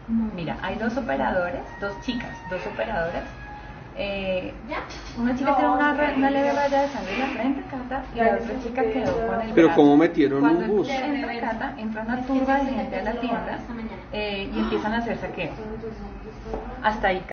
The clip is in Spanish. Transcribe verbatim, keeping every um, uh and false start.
Mira, hay dos operadores, dos chicas, dos operadoras. Eh, una chica tiene una, una leve raya de sangre en la frente, Cata, y la otra chica quedó con el Pero brazo. ¿cómo metieron Cuando un bus? entra Cata, entra una turba de gente a la tienda eh, y empiezan a hacer saqueo. Hasta ahí.